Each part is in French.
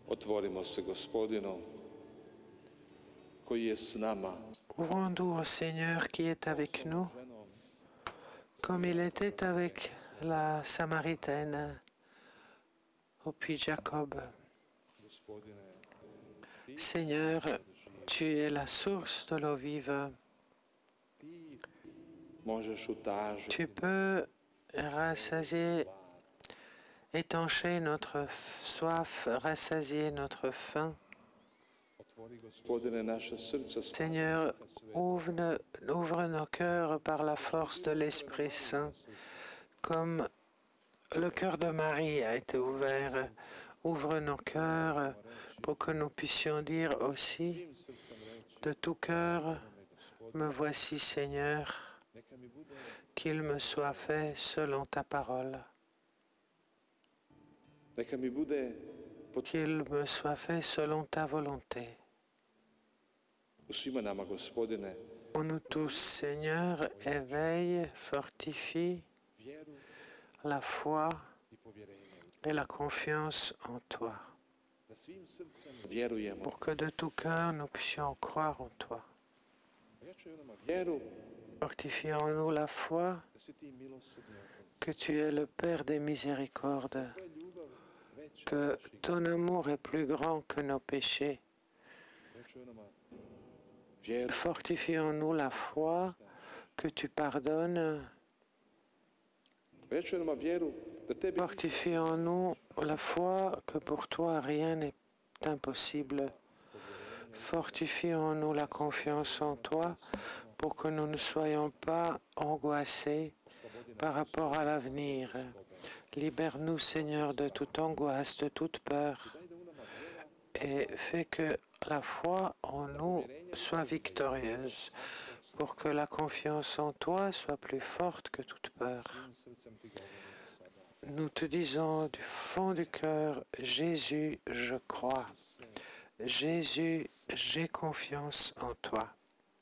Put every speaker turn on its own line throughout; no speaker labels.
Otvorimo se Gospodinu koji je s nama.
Ouvrons-nous au Seigneur qui est avec nous, comme il était avec la Samaritaine au puits Jacob. Seigneur, tu es la source de l'eau vive. Tu peux rassasier, étancher notre soif, rassasier notre faim. Seigneur, ouvre nos cœurs par la force de l'Esprit Saint, comme le cœur de Marie a été ouvert. Ouvre nos cœurs pour que nous puissions dire aussi de tout cœur, me voici Seigneur, qu'il me soit fait selon ta parole. Qu'il me soit fait selon ta volonté. En nous tous, Seigneur, éveille, fortifie la foi et la confiance en toi, pour que de tout cœur nous puissions croire en toi. Fortifie en nous la foi que tu es le Père des miséricordes, que ton amour est plus grand que nos péchés. Fortifie en nous la foi que tu pardonnes. Fortifie en nous la foi que pour toi rien n'est impossible. Fortifie en nous la confiance en toi pour que nous ne soyons pas angoissés par rapport à l'avenir. Libère-nous, Seigneur, de toute angoisse, de toute peur, et fais que la foi en nous soit victorieuse, pour que la confiance en toi soit plus forte que toute peur. Nous te disons du fond du cœur, Jésus, je crois. Jésus, j'ai confiance en toi.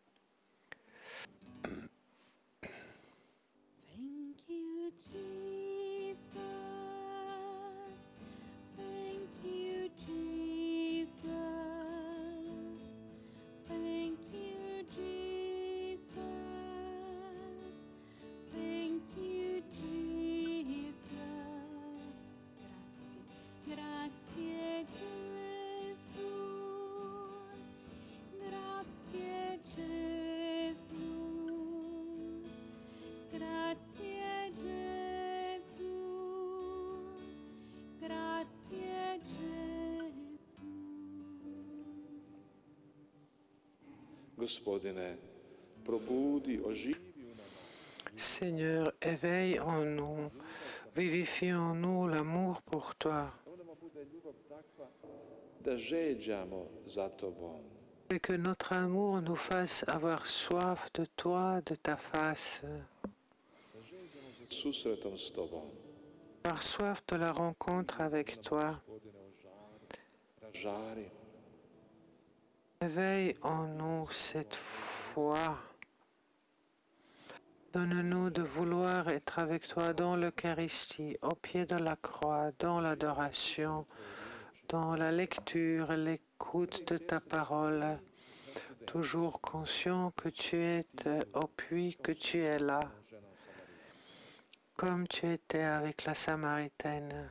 Thank you, Jesus. Thank you, Jesus. Thank you, Jesus. Thank you, Jesus. Grazie, grazie Gesù. Grazie Gesù. Grazie Gesù. Grazie Gesù.
Gospodine, probudi, oživi u nama.
Seigneur, éveille en nous, vivifie en nous l'amour pour toi.
Da žeđamo za tobom.
Et que notre amour nous fasse avoir soif de toi, de ta face.
Susretom s tobom.
Par soif de la rencontre avec toi.
Žari.
Éveille en nous cette foi. Donne-nous de vouloir être avec toi dans l'Eucharistie, au pied de la croix, dans l'adoration, dans la lecture et l'écoute de ta parole, toujours conscient que tu es au puits, que tu es là, comme tu étais avec la Samaritaine.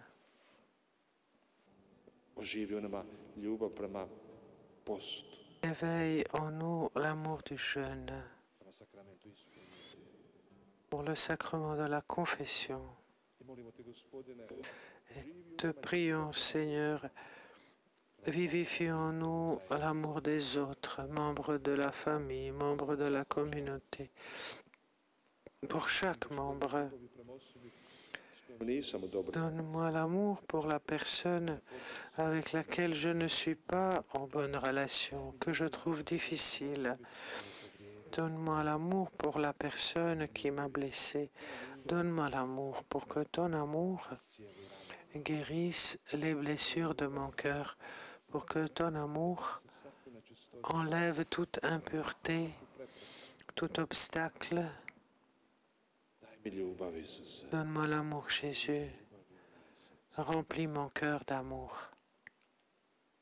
Oživi u nama ljubav prema postu.
Éveille en nous l'amour du jeûne
Prema sakramentu ispovedi.
pour le sacrement de la confession.
I molimo te, Gospodine,
Et te prions, Seigneur, vivifie en nous l'amour des autres, membres de la famille, membres de la communauté. Pour chaque membre, donne-moi l'amour pour la personne avec laquelle je ne suis pas en bonne relation, que je trouve difficile. Donne-moi l'amour pour la personne qui m'a blessé. Donne-moi l'amour pour que ton amour guérisse les blessures de mon cœur, pour que ton amour enlève toute impureté, tout obstacle. Donne-moi l'amour, Jésus. Remplis mon cœur d'amour.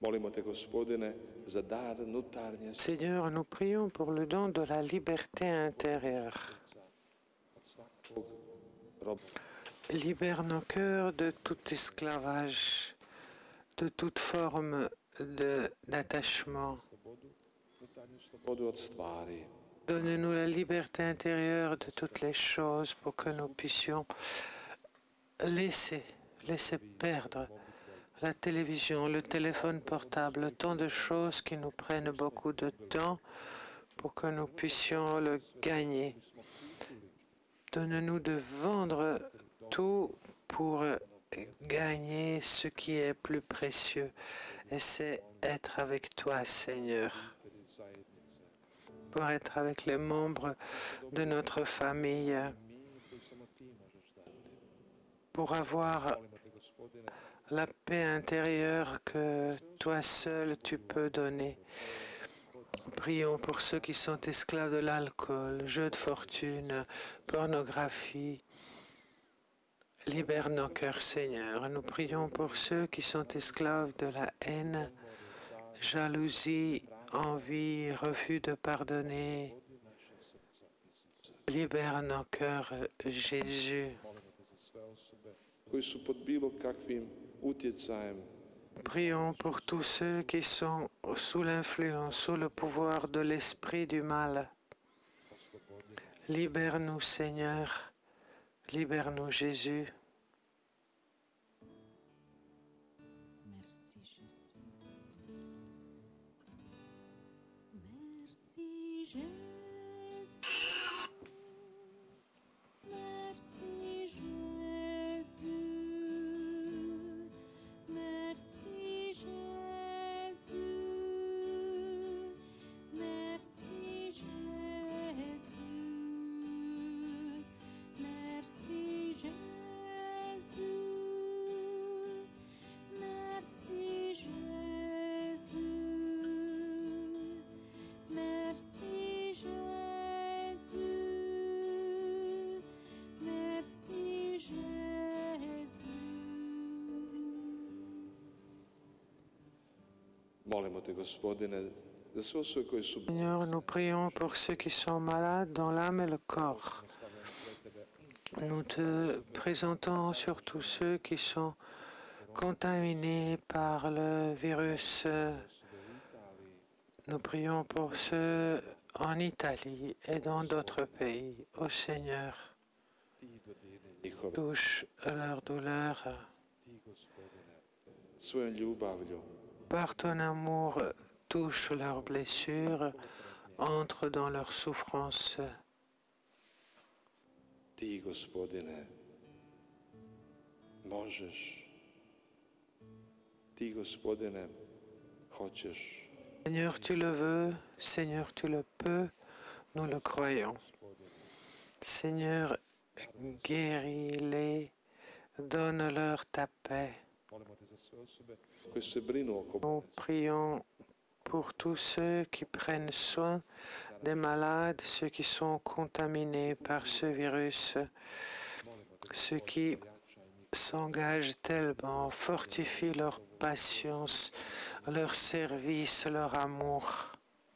Molimo te, Gospodine, za dar nutarnje
Seigneur, nous prions pour le don de la liberté intérieure.
od svakog roba.
Libère nos cœurs de tout esclavage, de toute forme d'attachement.
Nutarnju slobodu od stvari.
Donne-nous la liberté intérieure de toutes les choses pour que nous puissions laisser perdre la télévision, le téléphone portable, tant de choses qui nous prennent beaucoup de temps pour que nous puissions le gagner. Donne-nous de vendre tout pour gagner ce qui est plus précieux. Et c'est être avec toi, Seigneur, pour être avec les membres de notre famille,
Mir koji samo ti možeš dati.
pour avoir
Molimo te, Gospodine,
la paix intérieure que toi seul tu peux donner. Prions pour ceux qui sont esclaves de l'alcool, jeux de fortune, pornographie. Libère nos cœurs, Seigneur. Nous prions pour ceux qui sont esclaves de la haine, jalousie, envie, refus de pardonner. Libère nos cœurs, Jésus.
molimo te za sve osobe koji su pod bilo kakvim utjecajem
Prions pour tous ceux qui sont sous l'influence, sous le pouvoir de l'esprit du mal.
oslobodi.
Libère-nous, Seigneur. Libère-nous, Jésus.
Merci Jésus. Merci Jésus. Merci Jésus. Merci Jésus. Merci Jésus. Merci Jésus. Merci Jésus. Merci Jésus. Merci Jésus.
Molimo te, Gospodine, za sve osobe koje su
Seigneur, nous prions pour ceux qui sont malades dans l'âme et le corps. Nous te présentons surtout ceux qui sont contaminés par le virus. Nous prions pour ceux en Italie et dans d'autres pays. Ô Seigneur,
ti dodiri njihove,
touche leur douleur.
ti, Gospodine, svojom ljubavlju
Par ton amour, touche leurs blessures, entre dans leur souffrance.
ti, Gospodine, možeš. Ti, Gospodine, hoćeš.
Seigneur, tu le veux, Seigneur, tu le peux, nous le croyons. Seigneur, guéris-les, donne-leur ta paix.
Molimo te za sve osobe koje se brinu oko
Nous prions pour tous ceux qui prennent soin des malades, ceux qui sont contaminés par ce virus, ceux qui s'engagent tellement, fortifie leur patience, leur service, leur amour.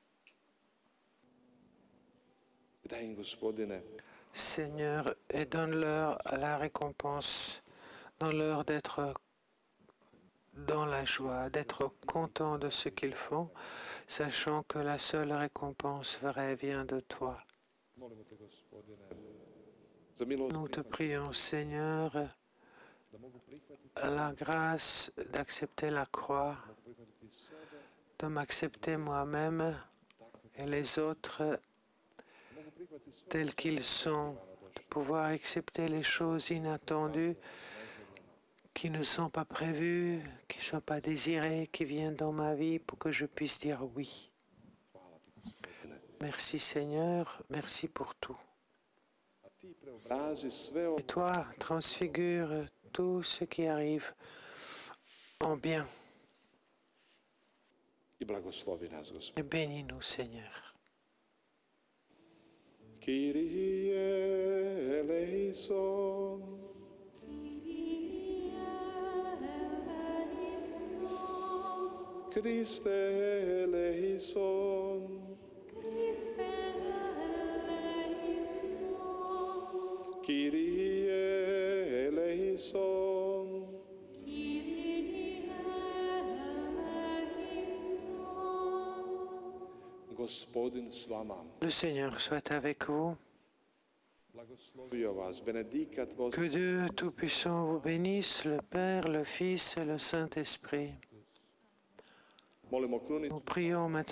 Daj im, Gospodine,
Seigneur, et donne-leur la récompense, donne-leur d'être dans la joie, d'être content de ce qu'ils font, sachant que la seule récompense vraie vient de toi.
molimo te, Gospodine, za milost
Nous te prions, Seigneur,
da mogu prihvatiti,
la grâce d'accepter la croix,
mogu prihvatiti sebe,
de m'accepter moi-même et les autres
mogu prihvatiti sve
tels qu'ils sont, de pouvoir accepter les choses inattendues qui ne sont pas prévues, qui ne sont pas désirées, qui viennent dans ma vie pour que je puisse dire oui.
hvala ti, Gospodine.
Merci Seigneur, merci pour tout.
A ti preobrazi sve
Et toi, transfigure tout ce qui arrive en bien
i blagoslovi nas, Gospodine.
et bénis-nous Seigneur.
Kyrie eleison.
Kyrie eleison.
Christe eleison,
Christe eleison,
Kyrie eleison,
Kyrie eleison.
Gospodin s vama.
Le Seigneur soit avec vous.
Blagoslovio vas, benedicat vos
Que Dieu Tout-Puissant vous bénisse, le Père, le Fils et le Saint-Esprit.
molimo krunicu
Nous prions maintenant